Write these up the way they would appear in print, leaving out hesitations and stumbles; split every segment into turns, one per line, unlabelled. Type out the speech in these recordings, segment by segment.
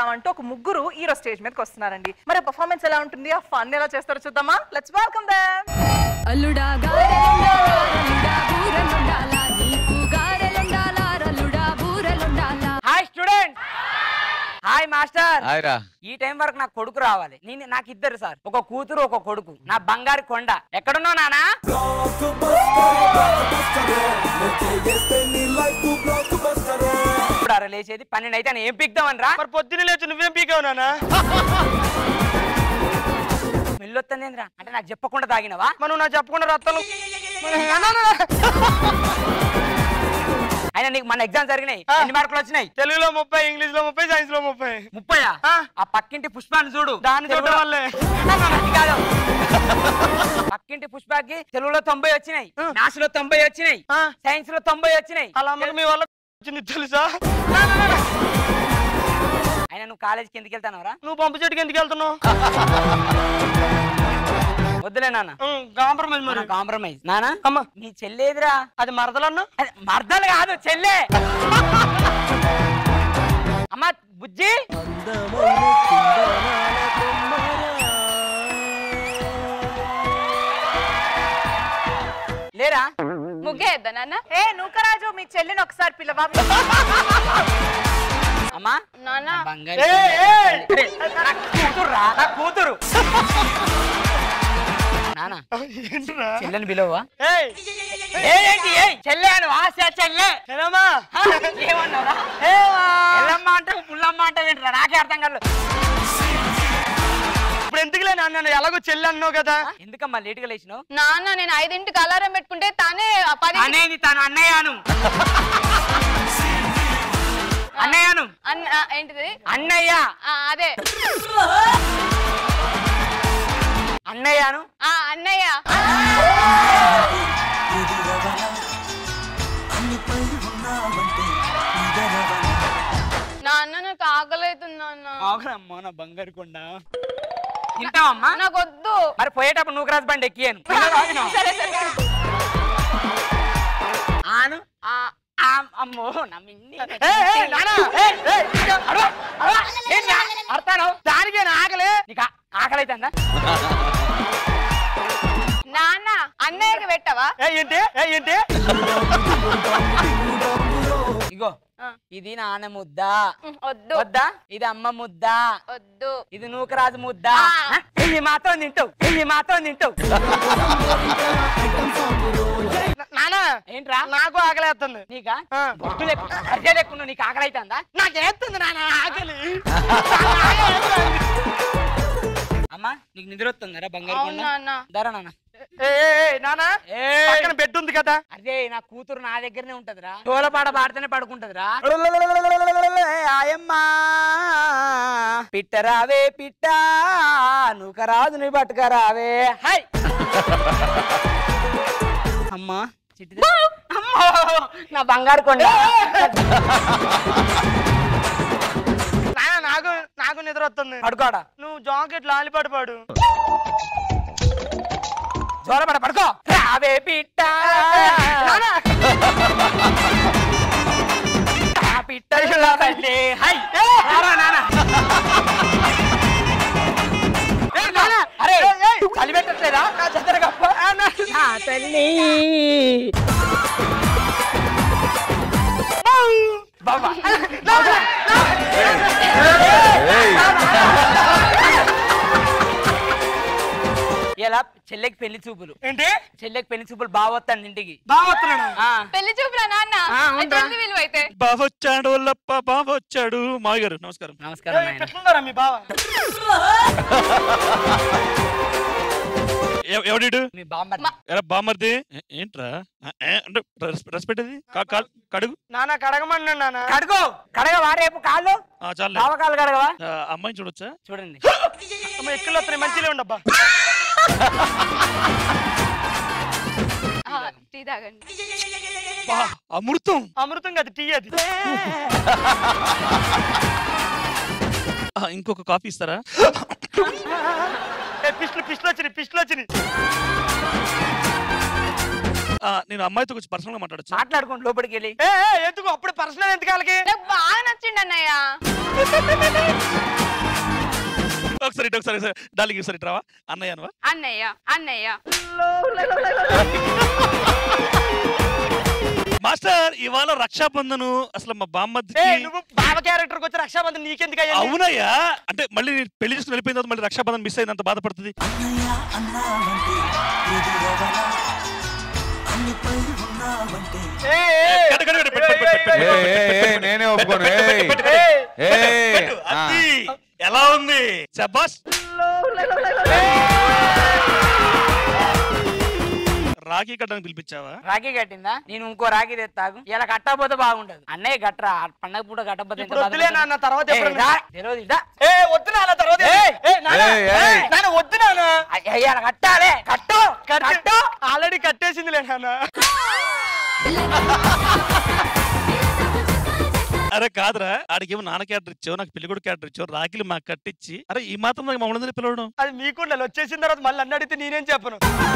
అంటూ ఒక ముగ్గురు హీరో స్టేజ్ మీదకి వస్తున్నారండి. మరి పర్ఫార్మెన్స్ ఎలా ఉంటుంది, ఆ ఫన్ ఎలా చేస్తారో చూద్దామా. Let's welcome them.
అల్లుడా గారెలుండాలా అల్లుడా బూరెలుండాలా నీకు గారెలుండాలా అల్లుడా బూరెలుండాలా.
Hi student. Hi master.
Hi రా.
ఈ టైం వరకు నాకు కొడుకు రావాలి. నాకు ఇద్దరు సార్, ఒక కూతురు ఒక కొడుకు. నా బంగారు కొండ. ఎక్కడున్నావు నానా? ఇప్పుడు లేచేది 12 అయితే ఏం పీక్దామని రా.
మరి పొద్దున్న లేచి నువ్వేం పీకావు నానా?
మిల్లొత్తందేంద్రా అంటే నాకు చెప్పకుండా తాగినవా?
మనం నాకు చెప్పకుండా రత్తాలు.
అయినా నీకు మన ఎగ్జామ్ జరిగినాయి, ఎన్ని మార్కులు వచ్చినాయి?
తెలుగులో 30, ఇంగ్లీష్ లో 30, సైన్స్ లో 30.
30? ఆ పక్కింటి పుష్పాన్ని చూడు,
దాన్ని చూడడం వల్లే.
పక్కింటి పుష్పాకి తెలుగులో 90 వచ్చినాయి, మ్యాథ్స్ లో 90 వచ్చినాయి, సైన్స్ లో 90 వచ్చినాయి.
అలా అమ్మకి మీ వల్ల వచ్చింది తెలుసా?
అయినా నువ్వు కాలేజీకి ఎందుకు వెళ్తానవరా?
నువ్వు పంపు చెట్టుకి ఎందుకు వెళ్తున్నావు?
వద్దులే నాన్న,
కాంప్రమైజ్. మరి
కాంప్రమైజ్. నానా
అమ్మ
నీ చెల్లేదిరా?
అది మరదలన్నా?
మర్దలు కాదు, చెల్లె. అమ్మ బుజ్జి. లేరా?
ముగ్గేద్దా నాన్న?
ఏ నూకరాజు, మీ చెల్లిని ఒకసారి పిలవా.
అమ్మా
నాన్న
బంగారు కూతురు రా, నా కూతురు. నానా చెల్లెని పిలవా? ఏంటి చెల్లె అను? ఆశ చెల్లె ఏమన్నావురా? ఎల్లమ్మ అంటే పుల్లమ్మ అంటే ఏంటరా? నాకే అర్థం కాదు.
ఇప్పుడు ఎందుకులే నాన్న, ఎలాగో చెల్లి అన్నావు కదా.
ఎందుకమ్మా లేటుగా లేచినావు?
నాన్న నేను 5ంటికి అలారం పెట్టుకుంటే తానే 10
అనేది తను అన్నయ్యను. అన్నయ్యను
ఏంటిది
అన్నయ్య?
అదే
అన్నయ్యను
అన్నయ్య. నాన్న నాకు ఆకలైతుంది నాన్న.
ఆగనమ్మా నా బంగారు కొండ. తింటావమ్మా?
నాకు వద్దు.
మరి పోయేటప్పుడు నువ్వు క్రాస్ బండి ఎక్కియాను.
సరే సరే.
ఆను అమ్మో అర్థాను దానికే ఆకలే. నీకు ఆకలి అవుతుందా?
నాన్న అన్నయ్యకి పెట్టవా?
ఏంటి ఏంటి?
ఇగో ఇది నాన్న ముద్ద.
వద్దు.
వద్దా? ఇది అమ్మ ముద్ద.
వద్దు.
ఇది నూకరాజు ముద్ద. ఇది మాత్రం తింటావు, ఇది మాత్రం తింటావు.
నానా
ఏంట్రా?
నాకు ఆకలేస్తుంది.
నీకా అర్జే లేకుండా నీకు ఆకలి అవుతుందా?
నాకేస్తుంది నాన్న ఆకలి.
అమ్మా నీకు నిద్ర వస్తుందరా బంగారు కొండ?
నాన్న
దరా నాన్న.
నానా పక్కన బెడ్ ఉంది కదా.
అదే నా కూతురు నా దగ్గరనే ఉంటదిరా. తోలపాట పాడితేనే పడుకుంటదిరా. ఆయమ్మా పిట్టరావే పిట్ట నూకరాజుని పట్టుకరావే. హై అమ్మా చిట్టి నా బంగారు కొండ.
నాకు నాకు నిద్ర వస్తుంది.
పడుకోడా?
నువ్వు జాకెట్ లాలిపాట పాడు.
జోలపాట పడుకో. రావే పిట్ట పిట్ట. అరే చలి పెట్టట్లేదా? తల్లి బాబా ఇలా చెల్లెకి పెళ్లి చూపులు.
ఏంటి?
చెల్లెకి పెళ్లి చూపులు బావొస్తాను ఇంటికి.
బావొస్తున్నాడు?
పెళ్లి చూపులా నాన్న? విలువ అయితే
బావొచ్చాడు లప్ప బావొచ్చాడు. మావి గారు నమస్కారం.
నమస్కారం.
పెట్టుకున్నారా మీ బావ?
ఎవడు?
మీ బామ్మర్ది.
బామర్ది ఏంట్రా అంటే రెస్పెక్ట్ అది కడుగు.
నాన్న కడగమన్నాడు నాన్న.
కడుగు. కడగవా రేపు కాళ్ళు?
చాలు.
బావ కాళ్ళు కడగవా?
అమ్మాయిని చూడొచ్చా?
చూడండి.
ఎక్కువ వస్తున్నాయి, మంచిగా ఉండబ్బా.
టీ తాగండి.
అమృతం.
అమృతం కదా టీ అది.
ఇంకొక కాఫీ ఇస్తారా?
పిస్టులు వచ్చినాయి.
నేను అమ్మాయితో కొంచెం పర్సనల్ గా మాట్లాడచ్చు.
మాట్లాడుకోండి లోపలికి వెళ్ళి.
ఎందుకు అప్పుడు పర్సనల్ ఎందుకు వాళ్ళకి?
నాకు బాగా నచ్చిండు అన్నయ్య.
ఒకసారి డార్లింగ్ ఒకసారి రావా అన్నయ్య అనవా?
అన్నయ్య అన్నయ్య.
మాస్టర్ ఇవాళ రక్షాబంధను అసలు మా బామ్మకి.
నువ్వు బావ క్యారెక్టర్ వచ్చి రక్షాబంధన్ నీకెందుకు?
అవునయ్యా, అంటే మళ్ళీ పెళ్లి చేసుకుని వెళ్ళిపోయిన తర్వాత మళ్ళీ రక్షాబంధన్ మిస్ అయినంత బాధపడుతుంది.
నేనే ఒప్పుకోను.
ఎలా ఉంది శబాష్? రాఖీ కట్టడానికి పిలిపించావా?
రాఖీ కట్టిందా? నేను ఇంకో రాఖీ తెస్తాగు. ఇలా కట్టకపోతే బాగుండదు. అన్నయ్య గట్రా పండగ పూట కట్టకపోతే
తర్వాత వద్దు నాన్న,
కట్టాలే. కట్టు
ఆల్రెడీ కట్టేసిందిలే నాన్న.
అరే కాదురా, ఆడికేమో నాన్న క్యారెక్టర్ ఇచ్చావు, నాకు పెళ్లి కూడా క్యారెక్టర్ ఇచ్చావు, రాఖీలు మాకు కట్టించి అరే ఈ మాత్రం నాకు మమ్మల్ని పిలవడం
అది మీకుండా వచ్చేసిన తర్వాత మళ్ళీ అన్న అడిగితే నేనేం చెప్పను.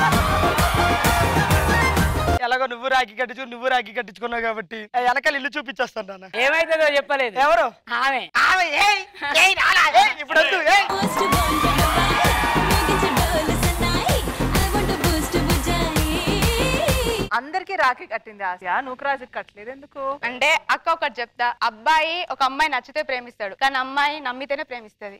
ఎలాగో నువ్వు రాఖీ కట్టించుకున్నావు కాబట్టి వెనకాల ఇల్లు చూపించేస్తాను నాన్న.
ఏమైతుందో చెప్పలేదు.
ఎవరు?
ఆమె.
ఇప్పుడు
అందరికి రాఖీ కట్టింది ఆశ, నూకరాజుకి కట్టలేదు ఎందుకు?
అంటే అక్క ఒకటి చెప్తా, అబ్బాయి ఒక అమ్మాయి నచ్చితే ప్రేమిస్తాడు, కానీ అమ్మాయి నమ్మితేనే ప్రేమిస్తుంది.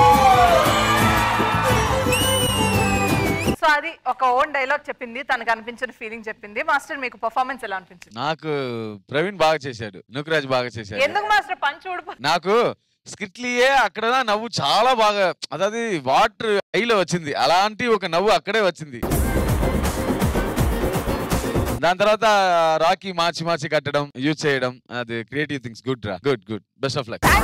సో అది ఒక ఓన్ డైలాగ్ చెప్పింది, తనకు అనిపించిన ఫీలింగ్ చెప్పింది. మాస్టర్ మీకు పర్ఫార్మెన్స్ ఎలా అనిపించింది?
నాకు ప్రవీణ్ బాగా చేశాడు, నూకరాజ్ బాగా చేశాడు.
ఎందుకు మాస్టర్ పంచ్ ఊడిపో?
నాకు స్క్రిప్ట్లీయే అక్కడ నవ్వు చాలా బాగా, అదే వాటర్ ఐలో వచ్చింది, అలాంటి ఒక నవ్వు అక్కడే వచ్చింది. దాని తర్వాత రాఖీ మార్చి కట్టడం, యూజ్ చేయడం, అది క్రియేటివ్ థింగ్స్. గుడ్ రా, good. Best of luck.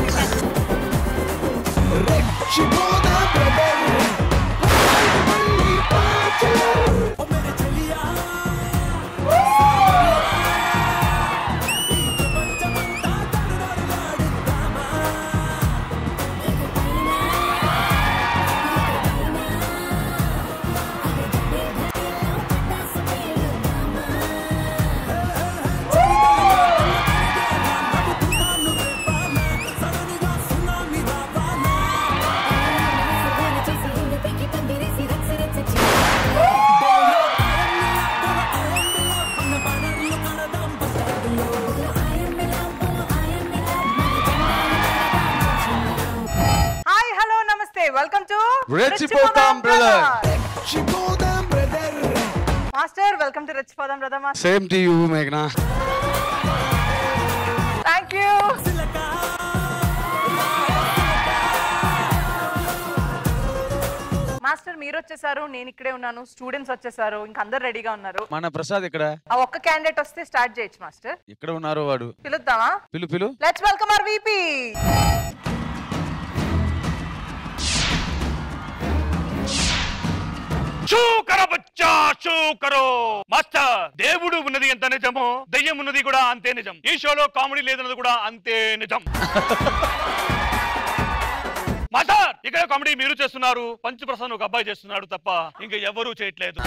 Welcome to
Rechipodam brother.
Master welcome to Rechipodam brother. Master
same to you మేఘనా.
థాంక్యూ. మాస్టర్ మీరు వచ్చేసారు, నేను ఇక్కడే ఉన్నాను, స్టూడెంట్స్ వచ్చేసారు, ఇంకా అందరు రెడీగా ఉన్నారు.
మన ప్రసాద్ ఇక్కడ.
ఆ ఒక్క క్యాండిడేట్ వస్తే స్టార్ట్ చేయొచ్చు మాస్టర్.
ఎక్కడ ఉన్నారో వాడు?
పిలుద్దామా?
పిలు.
Let's welcome our VP.
Master, దేవుడు ఉన్నది ఎంత నిజమో దయ్యం ఉన్నది కూడా అంతే నిజం. ఈ షోలో కామెడీ లేదన్నది కూడా అంతే నిజం. మాస్టర్, ఇక్కడ కామెడీ మీరు చేస్తున్నారు, పంచప్రసాద్ ఒక అబ్బాయి చేస్తున్నాడు తప్ప ఇంకా ఎవరూ చేయట్లేదు.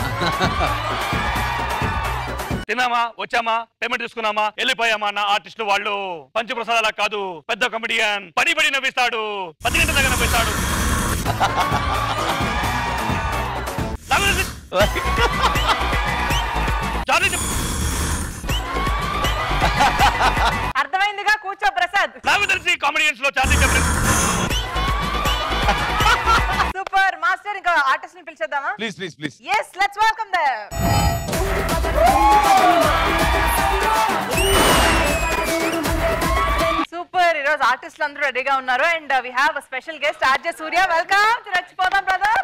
తిన్నామా, వచ్చామా, పేమెంట్ తీసుకున్నామా, వెళ్ళిపోయామా అన్న ఆర్టిస్టులు వాళ్ళు. పంచప్రసాద్ అలా కాదు, పెద్ద కమెడియన్. పడి నవ్విస్తాడు, 10 గంటల దగ్గర నవ్విస్తాడు.
అర్థమైందిగా, కూర్చో ప్రసాద్.
నాకు తెలిసి కామెడియన్స్ లో చార్జీ డిఫరెన్స్.
సూపర్ మాస్టర్, ఇంకా ఆర్టిస్ట్ ని పిలిచేద్దామా?
Please.
yes let's welcome them. Super, ఈ రోజు ఆర్టిస్టులు అందరూ రెడీగా ఉన్నారు and we have a special guest RJ Surya. Welcome to Rechipodam brother.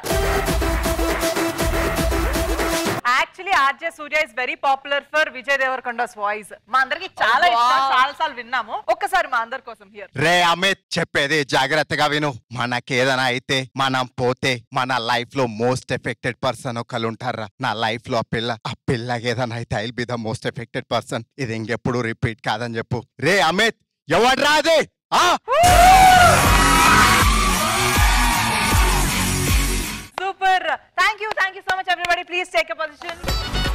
Actually RJ Surya is very popular for Vijay Devarakonda's voice. మా అందరికి చాలా ఇష్టం, చాలా సార్లు విన్నాము. ఒక్కసారి మా అందరి కోసం హియర్.
రే అమిత్, చెప్పేది జాగ్రత్తగా విను. మనకేదైనా అయితే మనం పోతే మన లైఫ్ లో మోస్ట్ ఎఫెక్టెడ్ పర్సన్ ఒకళ్ళు ఉంటారా. నా లైఫ్ లో ఆ పిల్లకి ఏదైనా అయితే I'll be the most affected person. ఇది ఇంకెప్పుడు రిపీట్ కాదని చెప్పు. రే అమిత్, ఎవడ్రా అది?
Super, thank you so much everybody. Please take a position.